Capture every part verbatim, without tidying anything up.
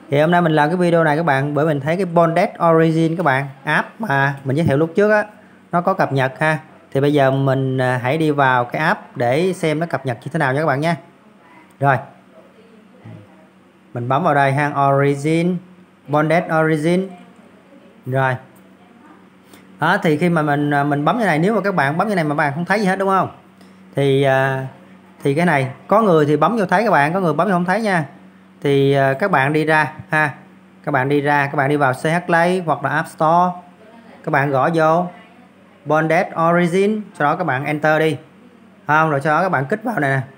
Thì hôm nay mình làm cái video này các bạn bởi mình thấy cái Bonded Origin các bạn, app mà mình giới thiệu lúc trước á, nó có cập nhật ha. Thì bây giờ mình à, hãy đi vào cái app để xem nó cập nhật như thế nào nha các bạn nha. Rồi mình bấm vào đây ha, Origin, Bonded Origin. Rồi đó, thì khi mà mình à, mình bấm như này, nếu mà các bạn bấm như này mà bạn không thấy gì hết đúng không, thì à, thì cái này có người thì bấm vô thấy các bạn, có người bấm vô không thấy nha. Thì à, các bạn đi ra ha, các bạn đi ra các bạn đi vào xê hát Play hoặc là App Store, các bạn gõ vô Bonded Origin, sau đó các bạn enter đi không, rồi sau đó các bạn kích vào này nè.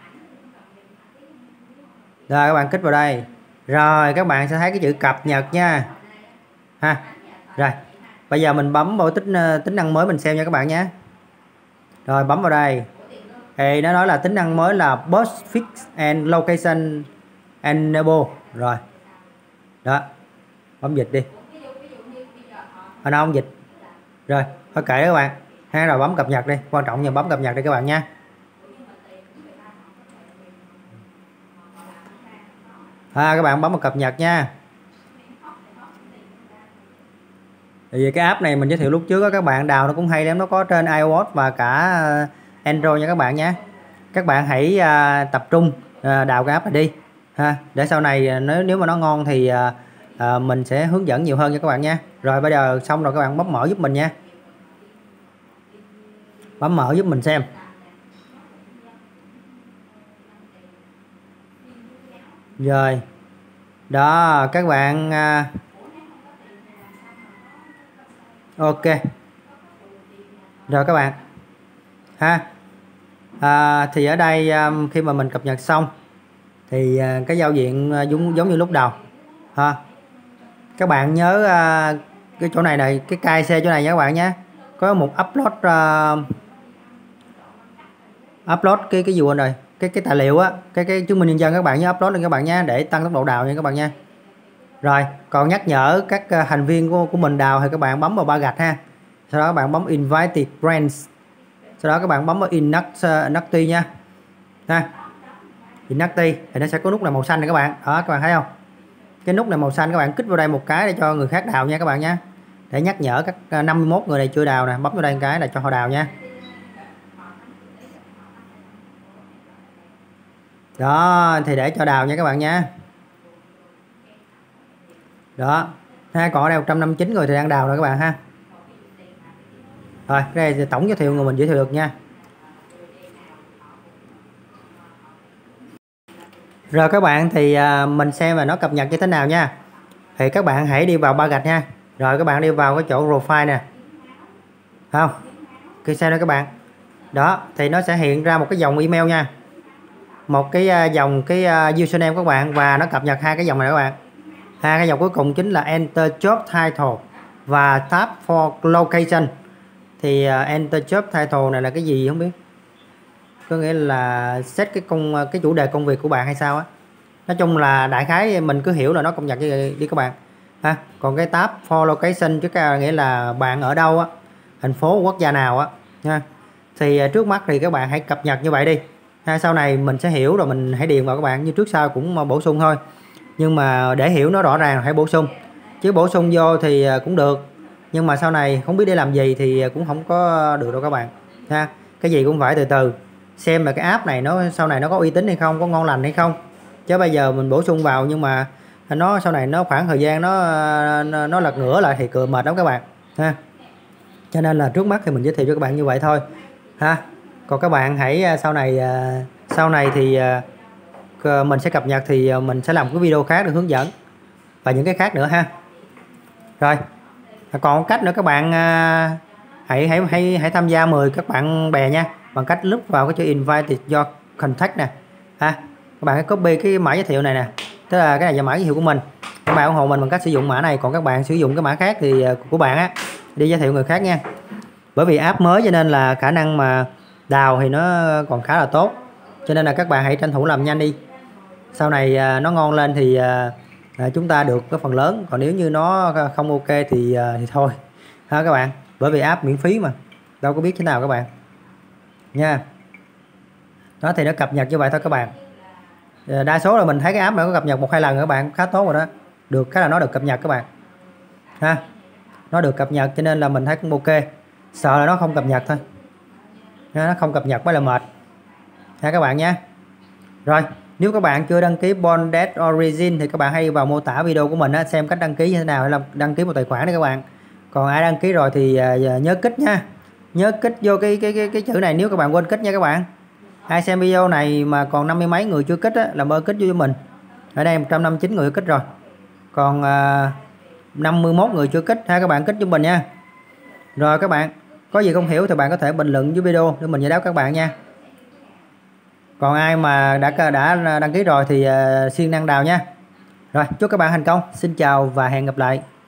Rồi các bạn kích vào đây, rồi các bạn sẽ thấy cái chữ cập nhật nha ha. Rồi bây giờ mình bấm vào tính tính năng mới mình xem nha các bạn nhé. Rồi bấm vào đây thì nó nói là tính năng mới là Bus Fix and Location Enable. Rồi đó, bấm dịch đi, ở đâu không dịch rồi thôi kệ các bạn ha. Rồi bấm cập nhật đi, quan trọng là bấm cập nhật đi các bạn nha. À, các bạn bấm vào cập nhật nha. Thì cái app này mình giới thiệu lúc trước đó, các bạn đào nó cũng hay lắm, nó có trên iOS và cả Android nha các bạn nhé. Các bạn hãy à, tập trung à, đào cái app này đi ha, để sau này nếu nếu mà nó ngon thì à, à, mình sẽ hướng dẫn nhiều hơn nha các bạn nha. Rồi bây giờ xong rồi các bạn bấm mở giúp mình nha, bấm mở giúp mình xem. Rồi đó các bạn à, ok rồi các bạn ha. À, thì ở đây um, khi mà mình cập nhật xong thì uh, cái giao diện uh, giống giống như lúc đầu ha. Các bạn nhớ uh, cái chỗ này này, cái cai xe chỗ này nha các bạn nhé, có một upload uh, upload cái cái gì quên rồi, cái cái tài liệu á, cái cái chứng minh nhân dân các bạn nhớ upload lên các bạn nha, để tăng tốc độ đào nha các bạn nha. Rồi còn nhắc nhở các uh, thành viên của, của mình đào thì các bạn bấm vào ba gạch ha, sau đó các bạn bấm Invited Friends, sau đó các bạn bấm vào Inactive nha ha. Inactive thì nó sẽ có nút này màu xanh này các bạn, đó các bạn thấy không, cái nút này màu xanh, các bạn kích vào đây một cái để cho người khác đào nha các bạn nhé, để nhắc nhở các năm mươi mốt người này chưa đào nè, bấm vào đây một cái là cho họ đào nha. Đó thì để cho đào nha các bạn nha. Đó ha, còn ở đây một trăm năm mươi chín người thì đang đào rồi các bạn ha. Rồi đây thì tổng giới thiệu người mình giới thiệu được nha. Rồi các bạn thì à, mình xem là nó cập nhật như thế nào nha. Thì các bạn hãy đi vào ba gạch nha. Rồi các bạn đi vào cái chỗ profile nè, không khi xem đó các bạn, đó thì nó sẽ hiện ra một cái dòng email nha, một cái uh, dòng cái uh, username các bạn, và nó cập nhật hai cái dòng này các bạn. Hai cái dòng cuối cùng chính là enter job title và tab for location. Thì uh, enter job title này là cái gì không biết, có nghĩa là set cái công cái chủ đề công việc của bạn hay sao á. Nói chung là đại khái mình cứ hiểu là nó cập nhật như vậy đi các bạn ha. Còn cái tab for location chứ cái nghĩa là bạn ở đâu á, thành phố quốc gia nào á nha. Thì trước mắt thì các bạn hãy cập nhật như vậy đi ha, sau này mình sẽ hiểu rồi mình hãy điền vào các bạn, như trước sau cũng bổ sung thôi, nhưng mà để hiểu nó rõ ràng hãy bổ sung, chứ bổ sung vô thì cũng được nhưng mà sau này không biết để làm gì thì cũng không có được đâu các bạn ha. Cái gì cũng phải từ từ xem là cái app này nó sau này nó có uy tín hay không, có ngon lành hay không, chứ bây giờ mình bổ sung vào nhưng mà nó sau này nó khoảng thời gian nó nó, nó lật ngửa lại thì cười mệt lắm các bạn ha. Cho nên là trước mắt thì mình giới thiệu cho các bạn như vậy thôi ha. Còn các bạn hãy sau này sau này thì mình sẽ cập nhật thì mình sẽ làm cái video khác để hướng dẫn và những cái khác nữa ha. Rồi còn cách nữa các bạn hãy hãy hãy hãy tham gia mời các bạn bè nha, bằng cách lúc vào cái chữ invite your contact nè ha. Các bạn hãy copy cái mã giới thiệu này nè, tức là cái này là mã giới thiệu của mình, các bạn ủng hộ mình bằng cách sử dụng mã này, còn các bạn sử dụng cái mã khác thì của bạn á đi giới thiệu người khác nha. Bởi vì app mới cho nên là khả năng mà đào thì nó còn khá là tốt, cho nên là các bạn hãy tranh thủ làm nhanh đi, sau này nó ngon lên thì chúng ta được cái phần lớn, còn nếu như nó không ok thì thì thôi ha các bạn, bởi vì app miễn phí mà đâu có biết thế nào các bạn nha. Đó thì nó cập nhật như vậy thôi các bạn, đa số là mình thấy cái app này có cập nhật một hai lần các bạn, khá tốt rồi đó. được cái là nó được cập nhật các bạn ha, nó được cập nhật cho nên là mình thấy cũng ok. Sợ là nó không cập nhật thôi, nó không cập nhật mới là mệt ha các bạn nhé. Rồi nếu các bạn chưa đăng ký Bonded Origin thì các bạn hãy đi vào mô tả video của mình á, xem cách đăng ký như thế nào, hay là đăng ký một tài khoản đấy các bạn. Còn ai đăng ký rồi thì uh, nhớ kích nha, nhớ kích vô cái cái cái cái chữ này nếu các bạn quên kích nha các bạn. Ai xem video này mà còn năm mươi mấy người chưa kích á, làm ơn kích vô cho mình. Ở đây một trăm năm mươi chín người kích rồi, còn uh, năm mươi mốt người chưa kích ha, các bạn kích cho mình nha. Rồi các bạn có gì không hiểu thì bạn có thể bình luận dưới video để mình giải đáp các bạn nha. Còn ai mà đã đã đăng ký rồi thì uh, siêng năng đào nha. Rồi chúc các bạn thành công, xin chào và hẹn gặp lại.